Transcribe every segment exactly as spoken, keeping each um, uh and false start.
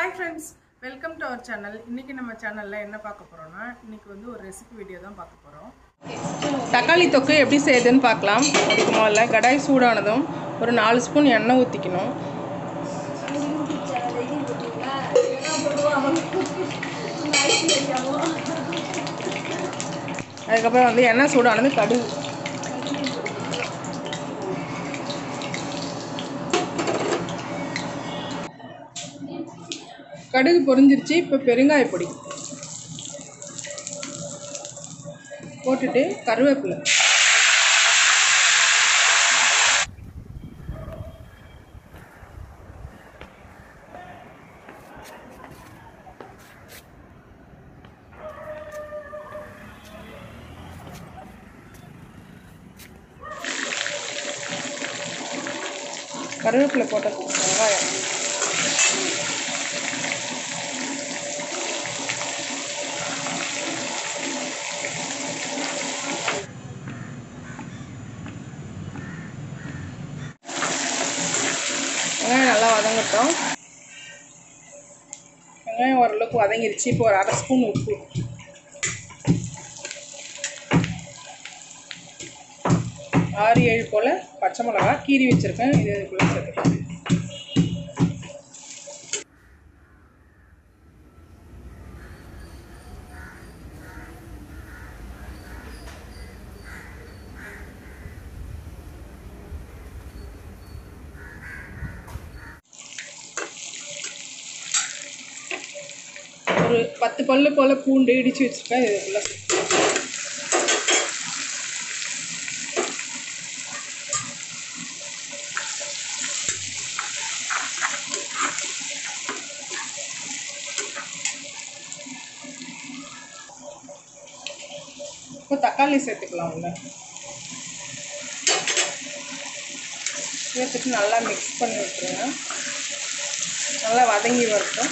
Hi friends, welcome to our channel. இன்னைக்கு நம்ம சேனல்ல என்ன பார்க்க போறோம்னா இன்னைக்கு வந்து ஒரு ரெசிபி வீடியோ தான் பார்க்க போறோம். தக்காளி தொக்கு எப்படி செய்யுதுன்னு பார்க்கலாம். அதுக்கு முதல்ல கடாய் சூடானதும் ஒரு நாலு ஸ்பூன் எண்ணெய் ஊத்திக்கணும். அதுக்கப்புறம் வந்து எண்ணெய் சூடானது கடுகு கடுகு பொரிஞ்சிருச்சு. இப்போ பெருங்காய பொடி போட்டுட்டு கருவேப்பிலை கருவேப்பிலை போட்ட வெங்காயம் வெங்காயம் நல்லா வதங்கட்டும். வெங்காயம் ஓரளவுக்கு வதங்கிருச்சு. இப்போ ஒரு அரை ஸ்பூன் உப்பு, ஆறு ஏழு போல் பச்சை மிளகா கீரி வச்சுருக்கேன். இது இதுக்குள்ளே சேர்த்துக்கலாம். ஒரு பத்து பல்லு போல் பூண்டு இடித்து வச்சுருக்கேன். இதுக்குள்ளே இப்போ தக்காளி சேர்த்துக்கலாம். உள்ள சேர்த்துட்டு நல்லா மிக்ஸ் பண்ணி விட்டுருங்க. நல்லா வதங்கி வரட்டும்.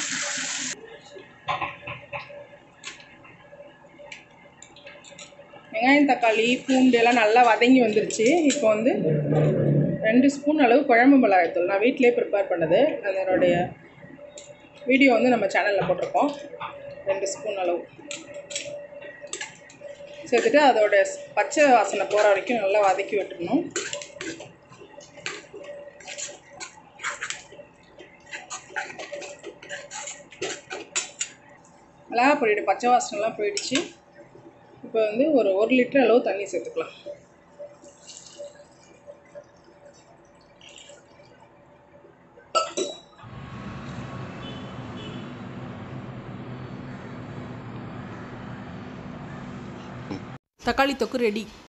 வெங்காயம் தக்காளி பூண்டு எல்லாம் நல்லா வதங்கி வந்துருச்சு. இப்போ வந்து ரெண்டு ஸ்பூன் அளவு குழம்பு மிளகாய்த்தூள் நான் வீட்டிலே ப்ரிப்பேர் பண்ணது, அதனுடைய வீடியோ வந்து நம்ம சேனலில் போட்டிருக்கோம். ரெண்டு ஸ்பூன் அளவு சேர்த்துட்டு அதோட பச்சை வாசனை போகிற வரைக்கும் நல்லா வதக்கி விட்டுக்கணும். மிளகா பொடியோட பச்சை வாசனைலாம் போயிடுச்சு. இப்போ வந்து ஒரு ஒரு லிட்டர் அளவு தண்ணி சேர்த்துக்கலாம். தக்காளி தொக்கு ரெடி.